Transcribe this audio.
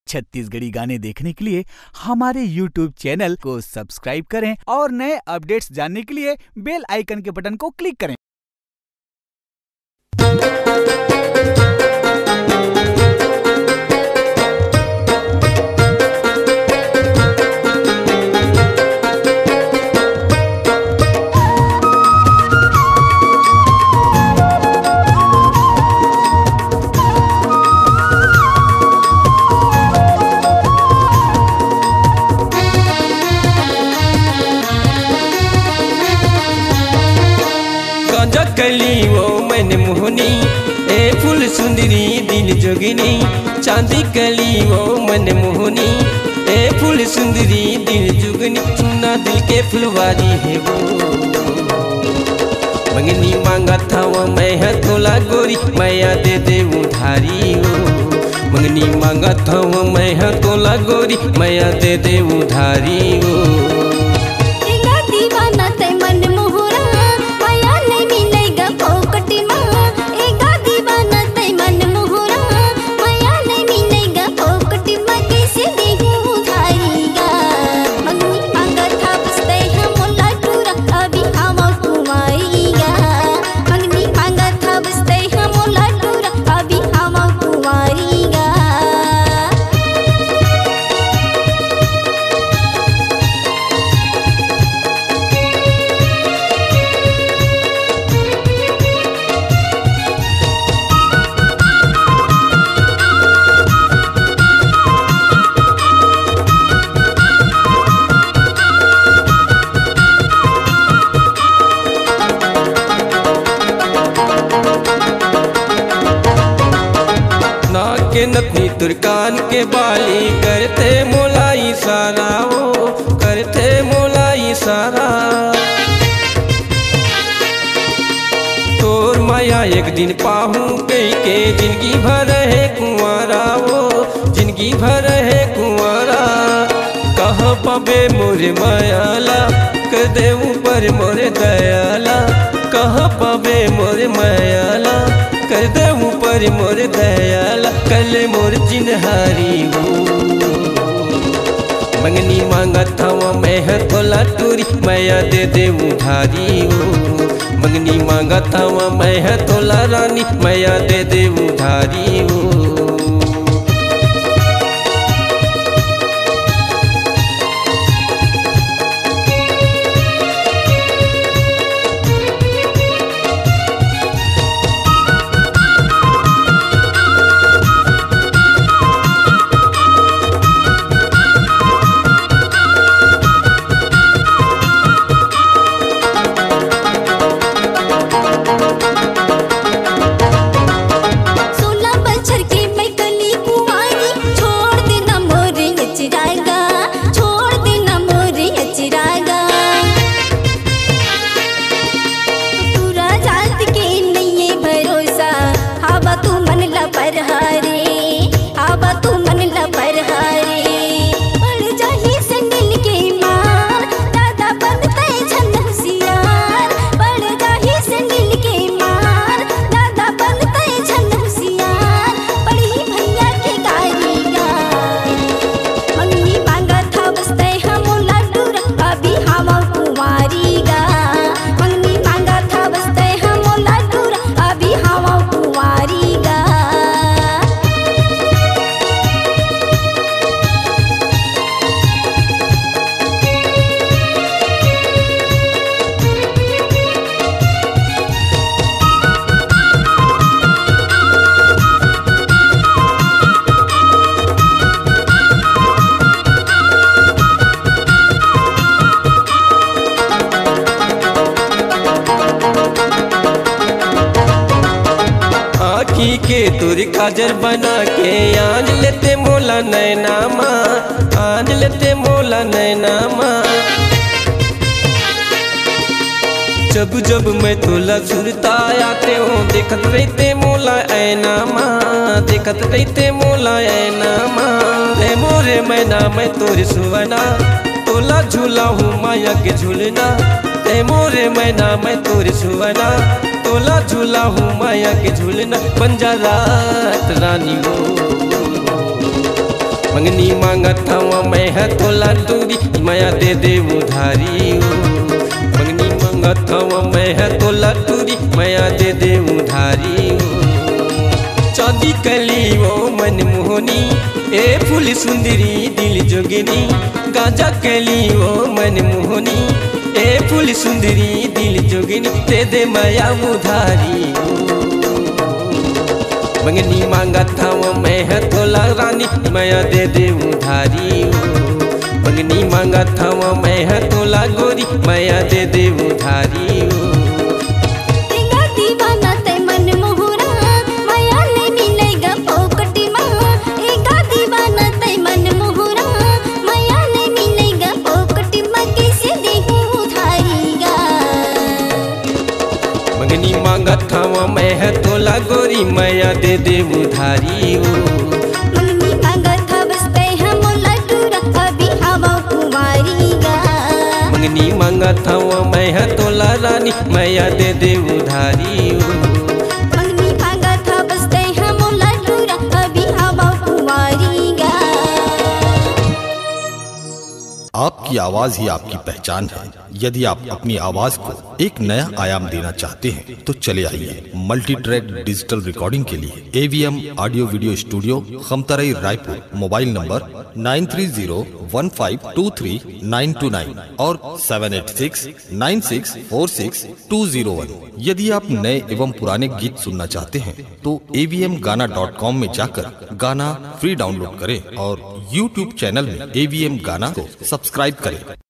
छत्तीसगढ़ी गाने देखने के लिए हमारे YouTube चैनल को सब्सक्राइब करें और नए अपडेट्स जानने के लिए बेल आइकन के बटन को क्लिक करें। कली वो मन मोहनी ए फूल सुंदरी दिल जोगिनी, चांदी कली वो मन मोहनी ए फूल सुंदरी दिल जोगिनी, चुना दिल के फुलवारी है वो। मंगनी मांगा था वो मैं है तोला गोरी, मैया दे दे उधारी हो। मंगनी मांगा था वो मैं है तोला गोरी, मैया दे दे उधारी हो। के नथनी तुरकान के बाली करते मोलाई सारा वो, करते मोलाई सारा। तोर माया एक दिन पाहू कई के जिंदगी भर है कुंवारा वो, जिंदगी भर है कुंवारा। कह पबे मोरे मायाला कर दे ऊपर मोरे दयाला, कह पबे मोरे मायाला कर दे ऊपर मोर दयाला, कल मोर चिन्हारी हो। मंगनी मांगा था वो मैं है तोला टूरी, मैया दे दे उधारी हो। मंगनी मांगा था वो मैं है तोला रानी, मैया दे दे उधारी हो। के तुर काजर बना के आन लेते मोला नैना माँ, आन लेते मोला नैना माँ। जब जब मैं तोला सुरता आते हूँ, देखत रहते मोला ऐना माँ, देखत रहते मोला ऐना माँ। रे मोरे मैना मैं तोरे सुवना, तोला झूला हूँ माया के झूलना। रे मोरे मैना मैं तोरे सुवना, तोला झूला हूँ माया के झूलना। बंजारा रानी हो मंगनी मांगत हवा मैं है तोला दूरी माया दे दे उधारी ओ। मंगनी मांगत हवा मैं है तोला दूरी माया दे दे उधारी ओ। चांदी कली वो मन मोहनी ए फूल सुंदरी दिल जोगिनी। गांजा कली वो मन मोहनी ए फूल सुंदरी दिल जोगिनी दे दे माया उधारी ओ। मंगनी मांगत हवा मैं है तोला रानी माया दे दे उधारी ओ। मंगनी मांगत हवा मैं है तोला गोरी माया दे दे उधारी ओ। मंगनी मांगत हवा मैं है तोला गोरी माया दे दे उधारी ओ। मंगनी मांगत हवस पे हम लटूरा अभी हवा कुमारी गा। मंगनी मांगत हवा मैं है तोला रानी माया दे दे उधारी ओ। मंगनी मांगत हवस पे हम लटूरा अभी हवा कुमारी गा। आपकी आवाज ही आपकी पहचान है। यदि आप अपनी आवाज को एक नया आयाम देना चाहते हैं तो चले आइए मल्टी ट्रैक डिजिटल रिकॉर्डिंग के लिए AVM audio video studio Khamtarai Raipur. Mobile number 9301523929 और 7869646201। यदि आप नए एवं पुराने गीत सुनना चाहते हैं तो avmgana.com में जाकर गाना फ्री डाउनलोड करें और YouTube चैनल में AVM गाना को सब्सक्राइब करें।